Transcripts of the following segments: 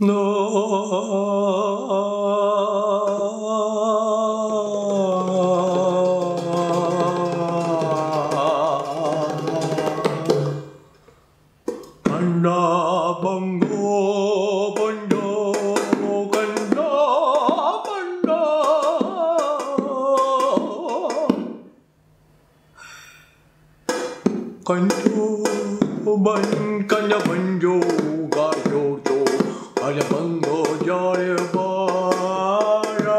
No कंडा बंगो बंडो कंडा बंडो कंडो बन कंडा बंजो गाजो जो अरे बंगो जारे बारा।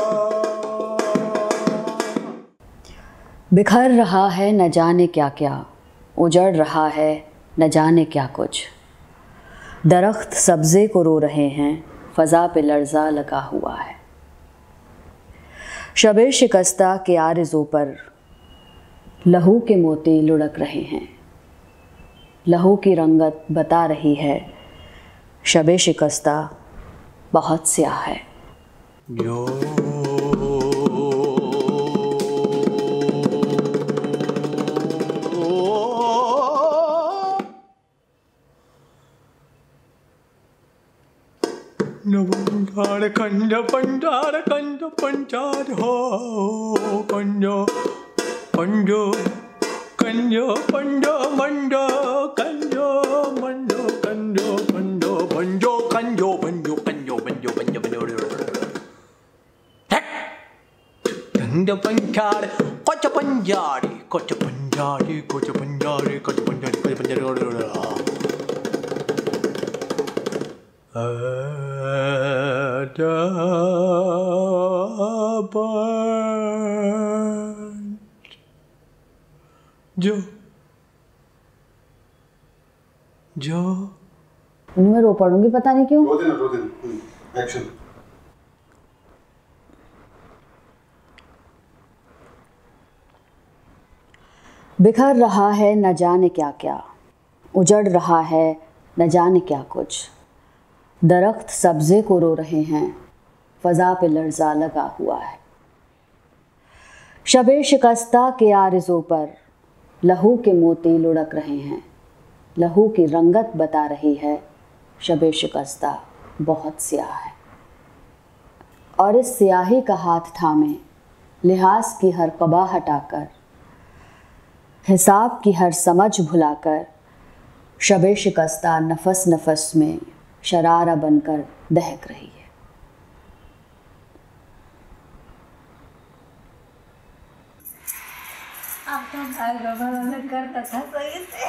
बिखर रहा है न जाने क्या क्या, उजड़ रहा है न जाने क्या कुछ। दरख्त सब्ज़े को रो रहे हैं, फ़ज़ा पे लर्ज़ा लगा हुआ है। शब-ए-शिकस्ता के आरिज़ों पर लहू के मोती लुढ़क रहे हैं। लहू की रंगत बता रही है, शब-ए-शिकस्ता बहुत स्याह है। जो पंजार कंज पंजार कंज पंजार हो कंजो पंजो कंजो पंजो मंडो कंजो मंडो कंजो पंजो पंजो कंजो पंजो कंजो पंजो पंजो पंजो पंजार कोच पंजारी कोच पंजारी कोच पंजारी कोच पंजारी कोच पंजारी जो जो मैं रो पड़ूंगी, पता नहीं क्यों। रो देना एक्शन। बिखर रहा है न जाने क्या क्या, उजड़ रहा है न जाने क्या कुछ। दरख्त सब्ज़े को रो रहे हैं, फ़ज़ा पे लर्ज़ा लगा हुआ है। शब-ए-शिकस्ता के आरिज़ों पर लहू के मोती लुढ़क रहे हैं। लहू की रंगत बता रही है, शब-ए-शिकस्ता बहुत स्याह है। और इस स्याही का हाथ थामे, लिहाज की हर क़बा हटाकर, हिसाब की हर समझ भुलाकर, शब-ए-शिकस्ता नफस नफस में शरारा बनकर दहक रही है। आप तो भाई बाबा करता था सही से।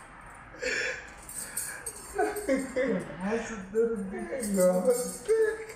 सुंदर दिखेगा।